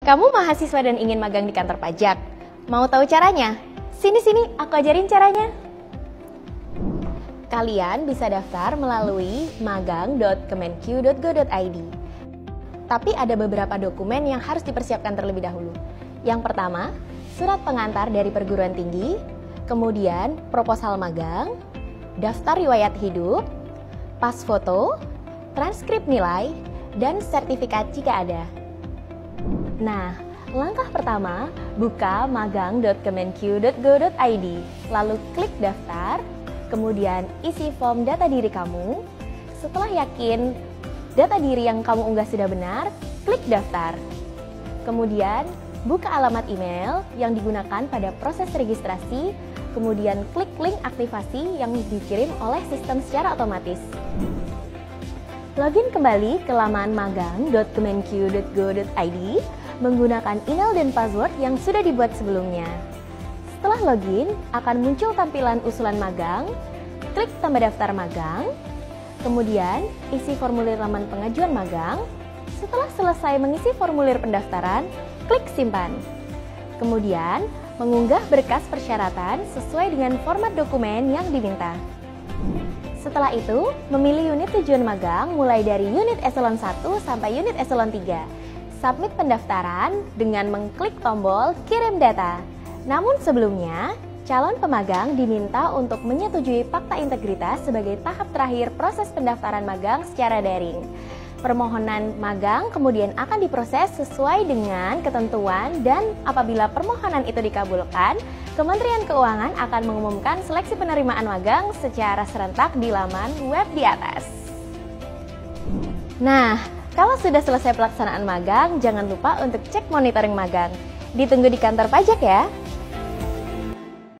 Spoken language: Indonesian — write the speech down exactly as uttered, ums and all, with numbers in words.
Kamu mahasiswa dan ingin magang di kantor pajak? Mau tahu caranya? Sini-sini, aku ajarin caranya. Kalian bisa daftar melalui magang dot kemenq dot go dot i d. Tapi ada beberapa dokumen yang harus dipersiapkan terlebih dahulu. Yang pertama, surat pengantar dari perguruan tinggi, kemudian proposal magang, daftar riwayat hidup, pas foto, transkrip nilai, dan sertifikat jika ada. Nah, langkah pertama, buka magang dot kemenq dot go dot i d, lalu klik daftar, kemudian isi form data diri kamu. Setelah yakin data diri yang kamu unggah sudah benar, klik daftar. Kemudian, buka alamat email yang digunakan pada proses registrasi, kemudian klik link aktivasi yang dikirim oleh sistem secara otomatis. Login kembali ke laman magang dot kemenq dot go dot i d menggunakan email dan password yang sudah dibuat sebelumnya. Setelah login, akan muncul tampilan usulan magang, klik tambah daftar magang, kemudian isi formulir laman pengajuan magang. Setelah selesai mengisi formulir pendaftaran, klik simpan. Kemudian, mengunggah berkas persyaratan sesuai dengan format dokumen yang diminta. Setelah itu, memilih unit tujuan magang mulai dari unit eselon satu sampai unit eselon tiga. Submit pendaftaran dengan mengklik tombol kirim data. Namun sebelumnya, calon pemagang diminta untuk menyetujui fakta integritas sebagai tahap terakhir proses pendaftaran magang secara daring. Permohonan magang kemudian akan diproses sesuai dengan ketentuan dan apabila permohonan itu dikabulkan, Kementerian Keuangan akan mengumumkan seleksi penerimaan magang secara serentak di laman web di atas. Nah, kalau sudah selesai pelaksanaan magang, jangan lupa untuk cek monitoring magang. Ditunggu di kantor pajak ya!